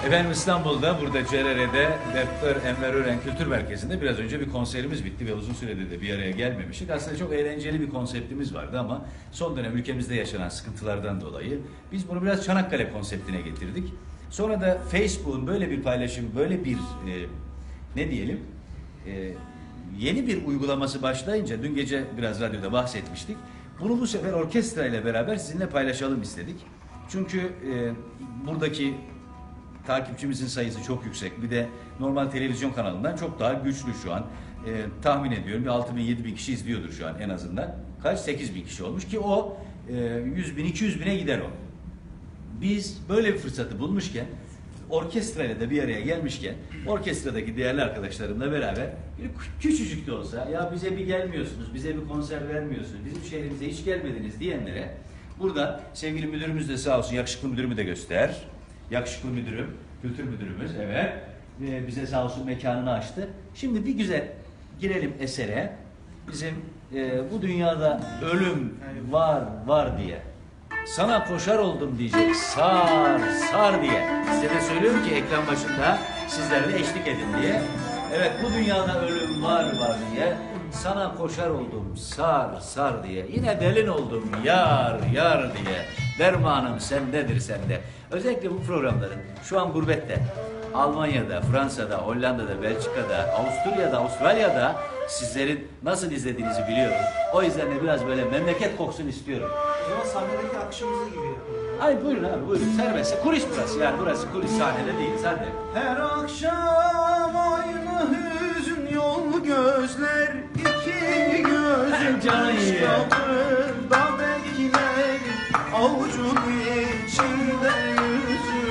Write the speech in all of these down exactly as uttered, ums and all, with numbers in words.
Efendim İstanbul'da, burada C R R'de Doktor Enver Ören Kültür Merkezi'nde biraz önce bir konserimiz bitti ve uzun süredir de bir araya gelmemiştik. Aslında çok eğlenceli bir konseptimiz vardı ama son dönem ülkemizde yaşanan sıkıntılardan dolayı biz bunu biraz Çanakkale konseptine getirdik. Sonra da Facebook'un böyle bir paylaşım, böyle bir e, ne diyelim e, yeni bir uygulaması başlayınca, dün gece biraz radyoda bahsetmiştik. Bunu bu sefer orkestra ile beraber sizinle paylaşalım istedik. Çünkü e, buradaki takipçimizin sayısı çok yüksek. Bir de normal televizyon kanalından çok daha güçlü şu an. E, tahmin ediyorum bir altı bin yedi bin kişi izliyordur şu an en azından. Kaç? sekiz bin kişi olmuş ki o e, yüz bin iki yüz bine gider o. Biz böyle bir fırsatı bulmuşken, orkestrayla da bir araya gelmişken, orkestradaki değerli arkadaşlarımla beraber küçücük de olsa, ya bize bir gelmiyorsunuz, bize bir konser vermiyorsunuz, bizim şehrimize hiç gelmediniz diyenlere burada sevgili müdürümüz de sağ olsun, yakışıklı müdürümü de göster. Yakışıklı müdürüm, kültür müdürümüz, evet, ee, bize sağ olsun mekanını açtı. Şimdi bir güzel girelim esere. Bizim e, bu dünyada ölüm var var diye, sana koşar oldum diyecek, sar sar diye. Size de söylüyorum ki ekran başında sizlerle eşlik edin diye. Evet, bu dünyada ölüm var var diye, sana koşar oldum sar sar diye. Yine delin oldum yar yar diye. Dermanım sendedir sende. Özellikle bu programların şu an gurbette, Almanya'da, Fransa'da, Hollanda'da, Belçika'da, Avusturya'da, Avustralya'da sizlerin nasıl izlediğinizi biliyorum. O yüzden de biraz böyle memleket koksun istiyorum. Ama sahnedeki akışımızı gibi yapalım. Ay buyurun abi, buyurun. Serbest. Kulis burası yani. Burası kulis, sahnede değil. Sen de. Her akşam aynı hüzün yol gözler, iki gözüm Canı iyi. kapıda bekler, avucun içinde yüzüm.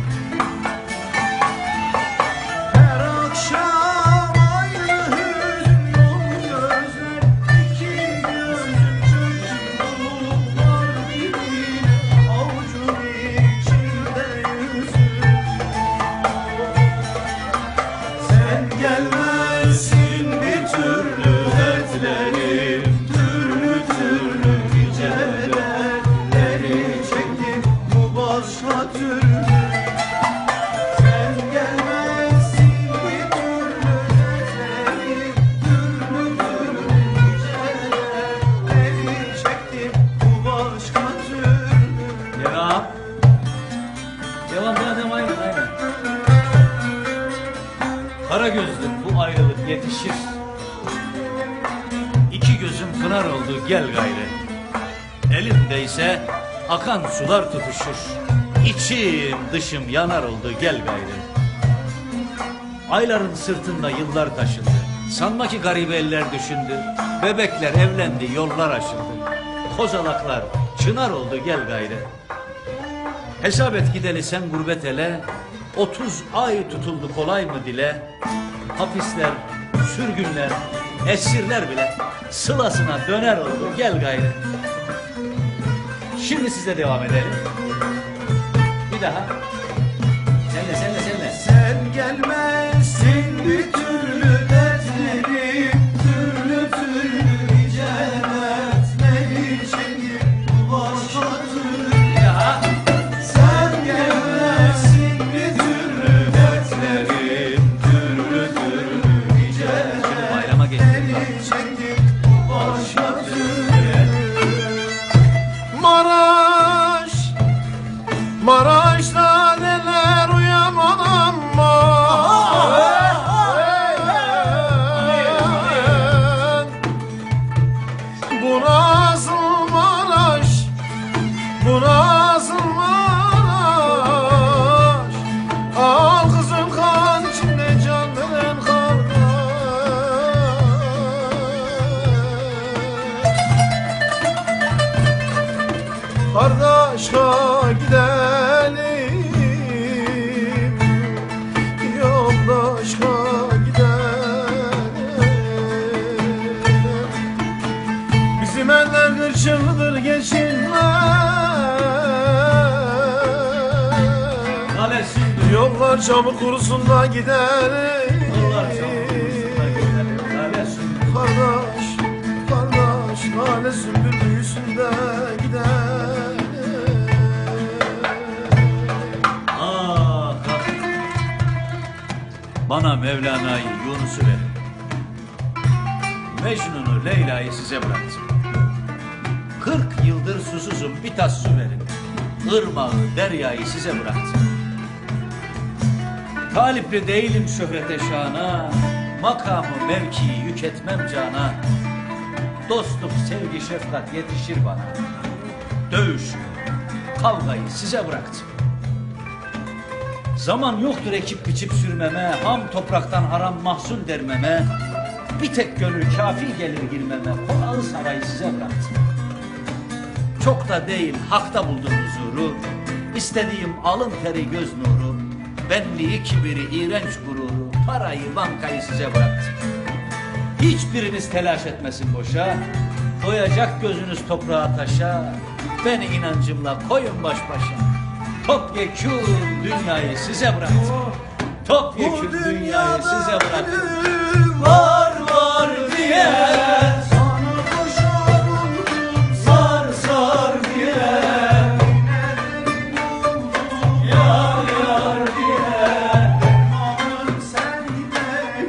Her akşam aynı hüzün yol gözler, iki gözüm çocuk var dibine, avucun içinde yüzüm. Sen gelmezsin bir türlü dertlerim, türlü türlü nice dertleri çektim bu başka türlü. Sen gelmezsin bir türlü dertlerim, türlü türlü nice dertleri çektim bu başka türlü. Devam. Devam, devam, aynen, aynen. Kara gözlüm bu ayrılık yetişir. İki gözüm pınar oldu gel gayrı. Elimdeyse akan sular tutuşur. İçim dışım yanar oldu gel gayrı. Ayların sırtında yıllar taşındı. Sanma ki garip eller düşündü. Bebekler evlendi, yollar aşıldı. Kozalaklar çınar oldu gel gayrı. Hesap et gideli sen gurbet ele. Otuz ay tutuldu kolay mı dile. Hapisler, sürgünler, esirler bile sılasına döner oldu gel gayrı. Şimdi size devam edelim. Bir daha. Senle senle senle. Sen gelmezsin bir türlü dertlerim, türlü türlü nice dertleri çekip bu başka türlü. Bir daha. Sen gelmezsin bir türlü dertlerim, türlü türlü nice Şimdi bayrama geçtik. dertleri çekip bu başka türlü. Maraş, Maraş'ta neler uyamadım bu nasıl Maraş, bu nasıl Maraş, al kızım kan içinde can veren kardeş. Kardeşa gidelim, yoldaşa gidelim. Bizim eller kırçıldır geçilmez. Lale sündü. Yollar çabuk kurusun da gidelim. Yollar çabuk kurusun da gidelim. Lale sündü. Kardeş, kardeş, lale sümbül büyüsün de gidelim. Ah, ah. bana Mevlana'yı, Yunus'u verin. Mecnun'u, Leyla'yı size bıraktım. Kırk yıldır susuzum, bir tas su verin. Irmağı, deryayı size bıraktım. Talipli değilim şöhrete şana, makamı, mevkiyi yük etmem cana. Dostluk, sevgi, şefkat yetişir bana. Dövüş, kavgayı size bıraktım. Zaman yoktur ekip biçip sürmeme, ham topraktan haram mahsul dermeme. Bir tek gönül kafir gelir girmeme, konağı sarayı size bıraktım. Çok da değil hakta buldum huzuru, İstediğim alın teri göz nuru, benliği kibiri iğrenç gururu, parayı bankayı size bıraktım. Hiçbiriniz telaş etmesin boşa, doyacak gözünüz toprağa taşa, beni inancımla koyun baş başa. Topyekûn dünyayı size bıraktım. Topyekûn dünyayı size bıraktım. Var var diye Sana koşar oldum sar sar diye, yar yar diye, Aman sende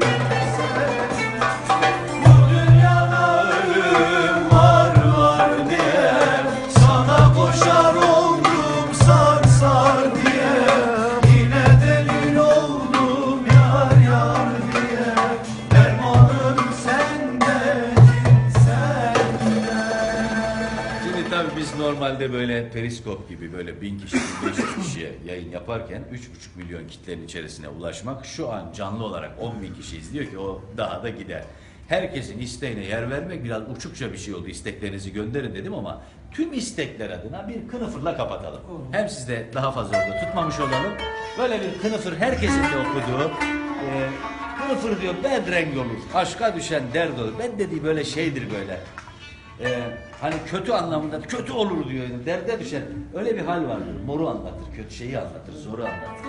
bu dünyada ölüm var var diye, Sana koşar oldum sar sar diye Yine delil oldum yar yar diye Dermanım sende sende Şimdi tabii biz normalde böyle periskop gibi böyle bin kişi, bin beş yüz kişiye yayın yaparken üç buçuk milyon kitlenin içerisine ulaşmak, şu an canlı olarak on bin kişi izliyor ki o daha da gider. Herkesin isteğine yer vermek biraz uçukça bir şey oldu. İsteklerinizi gönderin dedim ama tüm istekler adına bir kınıfırla kapatalım. Hem siz de daha fazla orada tutmamış olalım. Böyle bir kınıfır herkesin de okuduğu. E, kınıfır diyor bedrenk olur, aşka düşen dert olur. Ben dediği böyle şeydir böyle. Ee, hani kötü anlamında kötü olur diyor, yani derde düşer. Öyle bir hal vardır. Moru anlatır, kötü şeyi anlatır, zoru anlatır.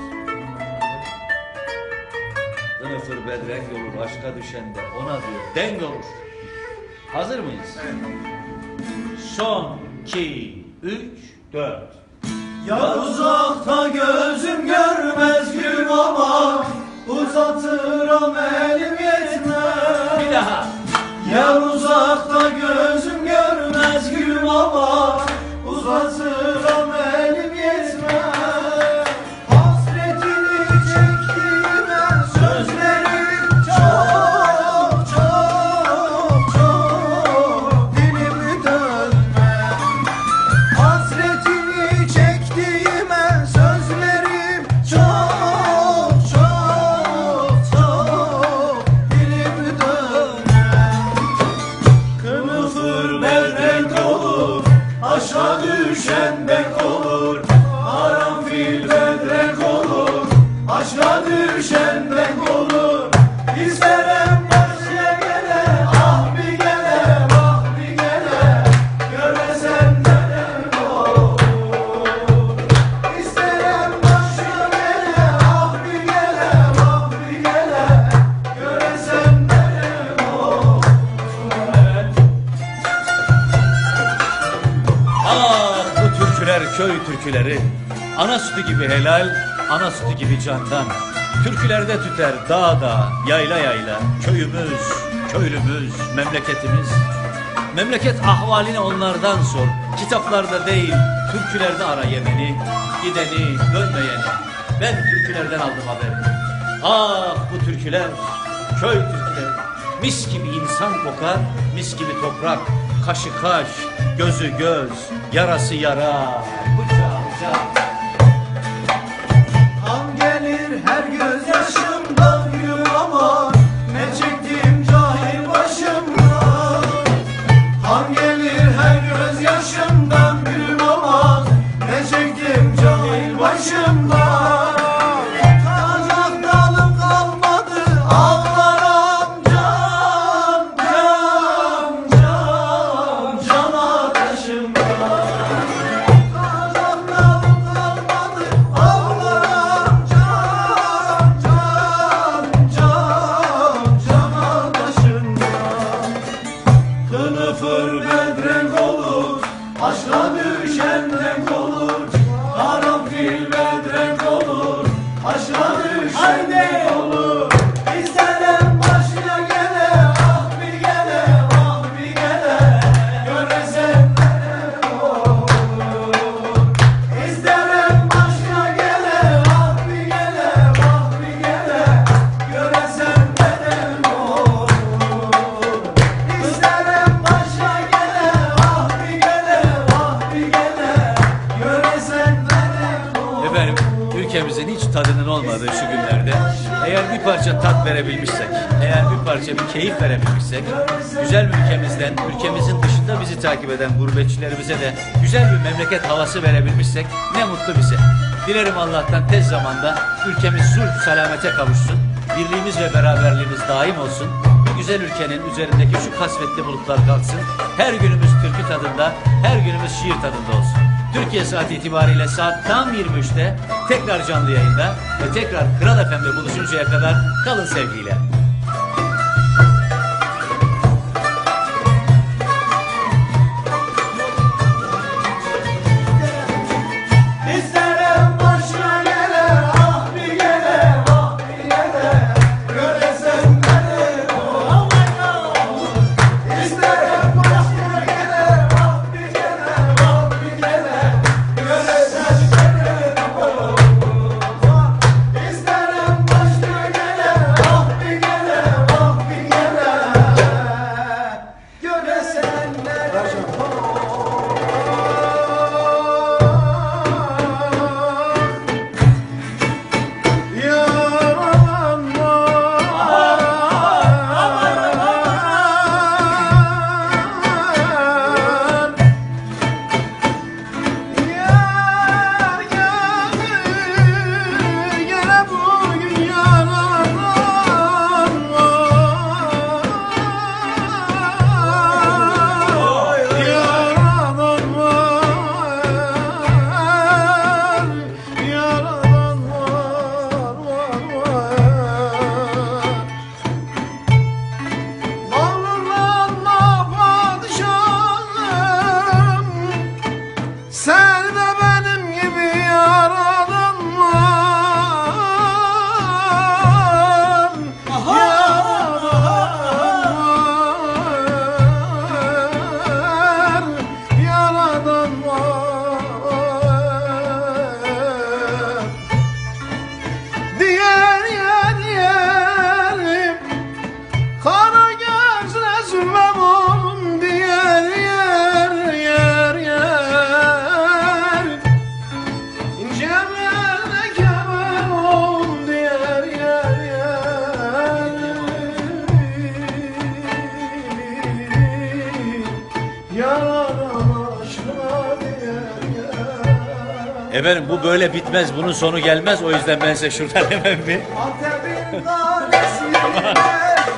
Kınıfır bedrenk olur, aşka düşen de ona diyor denk olur. Hazır mıyız? Son, iki, üç, dört. Yar uzakta gözüm görmez gülüm ama Uzatırım elim yetmez Bir daha. Yar uzakta gözüm görmez gülüm ama Uzatırım elim yetmez Hasretini çektiğime sözlerim çok çok çok Dilimi dönmez Hasretini çektiğime sözlerim çok çok çok Dilimi dönmez Kınıfır bedrenk olur, aşağı düşen bek olur. Karanfil bedrenk olur, aşağı düşen bek olur. İsterim başya gele, ah bir gele, bak bir gele, görmesen nerem olur. İsterim başya gele, ah bir gele, bak bir gele, görmesen nerem olur. Ah bu türküler köy türküleri. Ana sütü gibi helal, ana sütü gibi candan. Türkülerde tüter dağ dağ, yayla yayla. Köyümüz, köylümüz, memleketimiz. Memleket ahvalini onlardan sor. Kitaplarda değil, türkülerde ara yemeni, gideni, dönmeyeni. Ben türkülerden aldım haberi. Ah bu türküler, köy türküleri. Mis gibi insan kokar, mis gibi toprak. Kaşı kaş, gözü göz, yarası yara. Bıçağı bıçağı. Kan gelir her gözyaşımdan gülüm ama Ne çektim cahil başımdan Kan gelir her gözyaşımdan gülüm ama Ne çektim cahil başımdan Kalacak dalım kalmadı ağlarım can can can can ateşimden Kalacak dalım ülkemizin hiç tadının olmadığı şu günlerde eğer bir parça tat verebilmişsek, eğer bir parça bir keyif verebilmişsek, güzel bir ülkemizden, ülkemizin dışında bizi takip eden gurbetçilerimize de güzel bir memleket havası verebilmişsek ne mutlu bize. Dilerim Allah'tan tez zamanda ülkemiz sulh salamete kavuşsun, birliğimiz ve beraberliğimiz daim olsun. Bu güzel ülkenin üzerindeki şu kasvetli bulutlar kalksın. Her günümüz türkü tadında, her günümüz şiir tadında olsun. Türkiye saati itibariyle saat tam yirmi üçte tekrar canlı yayında ve tekrar Kral F M'de buluşuncaya kadar kalın sevgiyle. İsterim başına gele, ah bir gele, ah bir gele, göresen beni oh İsterim başına gele, ah bir gele, ah bir gele, göresen beni oh İsterim başına gele, ah bir gele, ah bir gele, göresen beni sen de benim gibi yaradın mı? Yaradan var. Diğer yer yer kara gözle zülmem oğlum, diğer yer yer yer ince belde kemer oğlum, diğer yer yer yaradan aşkına diğer yer. Efendim bu böyle bitmez, bunun sonu gelmez. O yüzden ben size şuradan hemen bir... Antep'in kalesi